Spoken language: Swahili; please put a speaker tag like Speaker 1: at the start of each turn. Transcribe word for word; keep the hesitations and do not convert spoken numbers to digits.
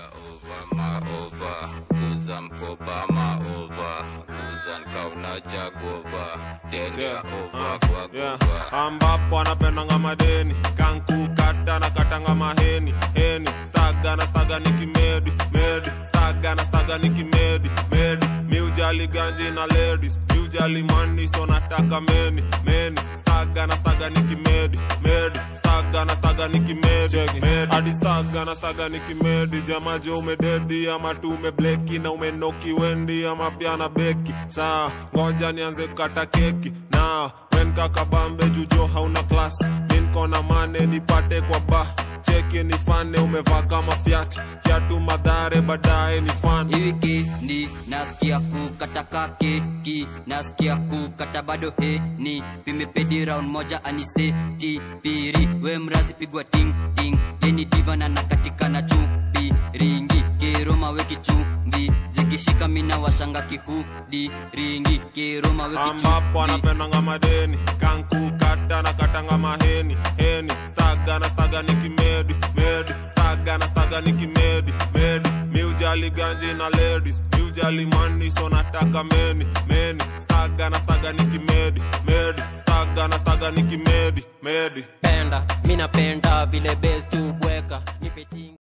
Speaker 1: over ma over kuza mkoba ma over kuza nkauna jagova tena over kwa kwa
Speaker 2: ambapo anapendanga madeni kanku kata na katanga maheni heni staga na staga nikimedi medi staga na staga nikimedi medi miujali ganji na ladies miujali money so nataka meni meni staga na staga nikimedi medi staga na staga nikimedi medi hadi staga na staga nikimedi jama jo umededi ama tu umebleki na umenoki wendi ama pia na beki saa ngoja nianze kukata keki na wen kaka bambe jujo hauna class min kona mane nipate kwa ba cheki ni fane umevaa kama fiat fiatu madhare baadaye ni fan
Speaker 3: wiki ndi nasikia kukata keki nasikia kukata bado he ni pimepedi round moja aniseti piri we mrazi pigwa ting ting yeni diva na nakatika na chupi ringi kiroma weki chumvi zikishika mina washanga kihudi ringi kiroma weki chumvi
Speaker 2: ambapo anapendanga madeni kanku kata na katanga maheni heni staga na staga nikimedi medi staga na staga nikimedi medi miujali ganji na ladies miujali money so nataka meni meni staga na staga nikimedi medi staga na staga nikimedi medi
Speaker 4: penda mina penda vile best tu bweka nipe